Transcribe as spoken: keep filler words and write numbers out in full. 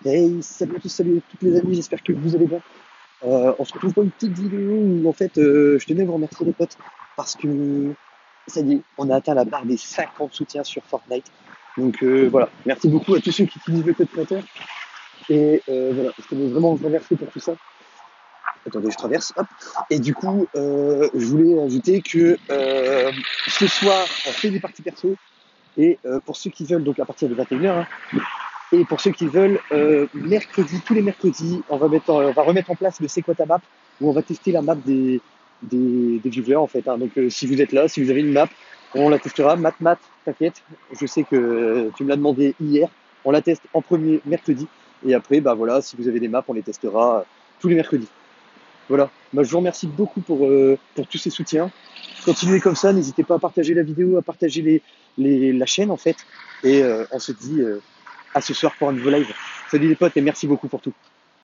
Hey, salut à tous, salut à toutes les amis, j'espère que vous allez bien. Euh, on se retrouve pour une petite vidéo où en fait euh, je tenais à vous remercier les potes parce que ça y est, on a atteint la barre des cinquante soutiens sur Fortnite. Donc euh, voilà, merci beaucoup à tous ceux qui utilisent le code créateur. Et euh, voilà, je tenais vraiment à vous remercier pour tout ça. Attendez, je traverse, hop. Et du coup, euh, je voulais ajouter que euh, ce soir, on fait des parties perso. Et euh, pour ceux qui veulent, donc à partir de vingt et une heures, et pour ceux qui veulent, euh, mercredi, tous les mercredis, on va, mettre en- on va remettre en place le C'est quoi ta map, où on va tester la map des, des, des viewers en fait, hein. Donc euh, si vous êtes là, si vous avez une map, on la testera. Mat, mat, t'inquiète, je sais que euh, tu me l'as demandé hier. On la teste en premier mercredi. Et après, bah voilà, si vous avez des maps, on les testera euh, tous les mercredis. Voilà. Moi, je vous remercie beaucoup pour, euh, pour tous ces soutiens. Continuez comme ça, n'hésitez pas à partager la vidéo, à partager les, les, la chaîne en fait. Et euh, on se dit euh, à ce soir pour un nouveau live. Salut les potes et merci beaucoup pour tout.